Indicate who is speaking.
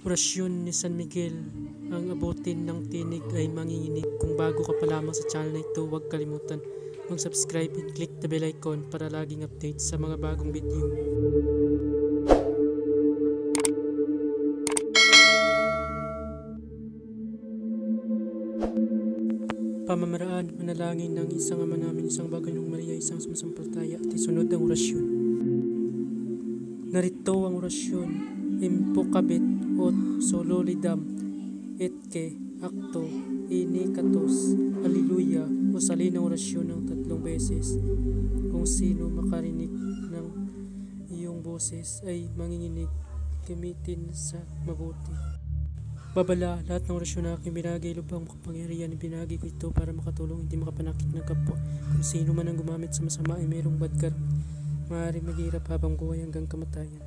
Speaker 1: Orasyon ni San Miguel. Ang abutin ng tinig ay manginginig. Kung bago ka pa lamang sa channel na ito, huwag kalimutan mag-subscribe and click the bell icon para laging update sa mga bagong video. Pamamaraan, manalangin ng isang ama namin, isang Bagong Maria, isang sumasampalataya at isunod ang orasyon. Narito ang orasyon. Impokabit ot sololidam etke akto inikatos aliluya. O salin ang orasyon ng 3 beses. Kung sino makarinig ng iyong boses ay manginginig, gamitin sa mabuti. Babala, lahat ng orasyon na aking binagay, lubhang makapangyarihan, ibinagay ko ito para makatulong hindi makapanakit ng kapwa. Kung sino man ang gumamit sa masama ay mayroong badkar, maaaring maghirap habang buhay hanggang kamatayan.